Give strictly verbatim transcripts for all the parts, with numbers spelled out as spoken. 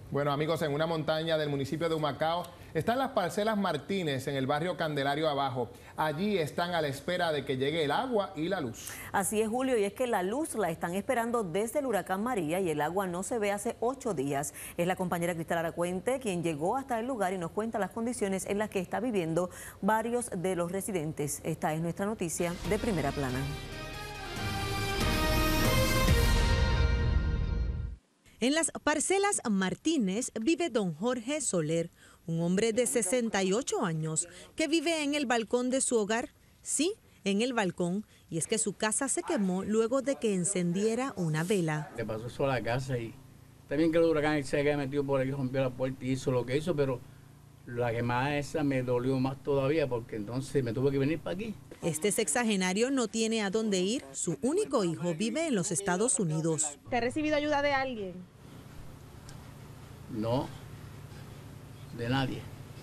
Bueno, amigos, en una montaña del municipio de Humacao están las parcelas Martínez en el barrio Candelario Abajo. Allí están a la espera de que llegue el agua y la luz. Así es, Julio, y es que la luz la están esperando desde el huracán María y el agua no se ve hace ocho días. Es la compañera Cristal Aracuente quien llegó hasta el lugar y nos cuenta las condiciones en las que está viviendo varios de los residentes. Esta es nuestra noticia de Primera Plana. En las parcelas Martínez vive don Jorge Soler, un hombre de sesenta y ocho años que vive en el balcón de su hogar. Sí, en el balcón, y es que su casa se quemó luego de que encendiera una vela. Le pasó eso a la casa y también que el huracán se había metido por ahí, rompió la puerta y hizo lo que hizo, pero la quemada esa me dolió más todavía porque entonces me tuve que venir para aquí. Este sexagenario no tiene a dónde ir. Su único hijo vive en los Estados Unidos. ¿Te ha recibido ayuda de alguien? No, de nadie.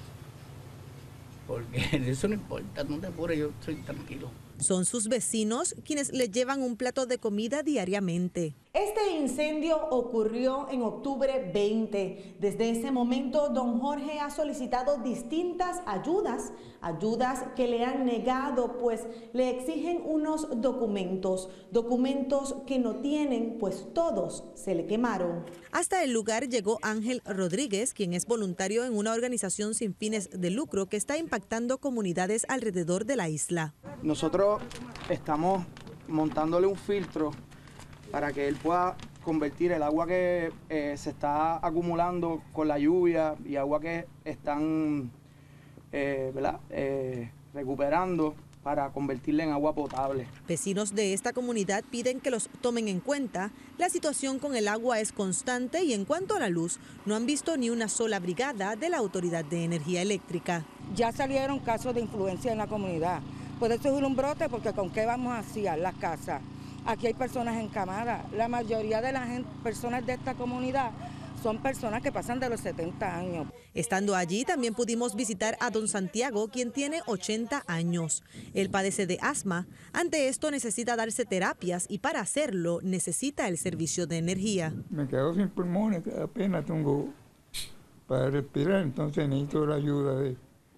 Porque de eso no importa, no te apures, yo estoy tranquilo. Son sus vecinos quienes le llevan un plato de comida diariamente. Este incendio ocurrió en octubre veinte. Desde ese momento, don Jorge ha solicitado distintas ayudas, ayudas que le han negado, pues le exigen unos documentos, documentos que no tienen, pues todos se le quemaron. Hasta el lugar llegó Ángel Rodríguez, quien es voluntario en una organización sin fines de lucro que está impactando comunidades alrededor de la isla. Nosotros estamos montándole un filtro para que él pueda convertir el agua que eh, se está acumulando con la lluvia y agua que están eh, ¿verdad? Eh, recuperando para convertirla en agua potable. Vecinos de esta comunidad piden que los tomen en cuenta. La situación con el agua es constante y en cuanto a la luz, no han visto ni una sola brigada de la Autoridad de Energía Eléctrica. Ya salieron casos de influencia en la comunidad. Puede surgir un brote porque ¿con qué vamos a hacer las casas? Aquí hay personas encamadas. La mayoría de las personas de esta comunidad son personas que pasan de los setenta años. Estando allí también pudimos visitar a don Santiago, quien tiene ochenta años. Él padece de asma. Ante esto necesita darse terapias y para hacerlo necesita el servicio de energía. Me quedo sin pulmones, apenas tengo para respirar, entonces necesito la ayuda de,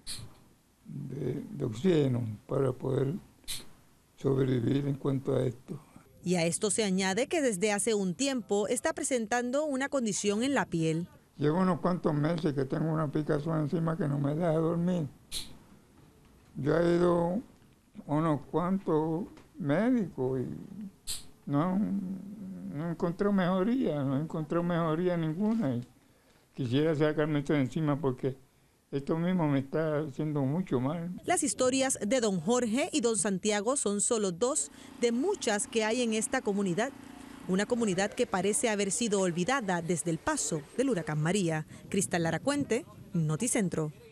de, de oxígeno para poder sobrevivir en cuanto a esto. Y a esto se añade que desde hace un tiempo está presentando una condición en la piel. Llevo unos cuantos meses que tengo una picazón encima que no me deja dormir. Yo he ido a unos cuantos médicos y no, no encontré mejoría, no encontré mejoría ninguna. Y quisiera sacarme esto de encima porque esto mismo me está haciendo mucho mal. Las historias de don Jorge y don Santiago son solo dos de muchas que hay en esta comunidad. Una comunidad que parece haber sido olvidada desde el paso del huracán María. Cristal Aracuente, Noticentro.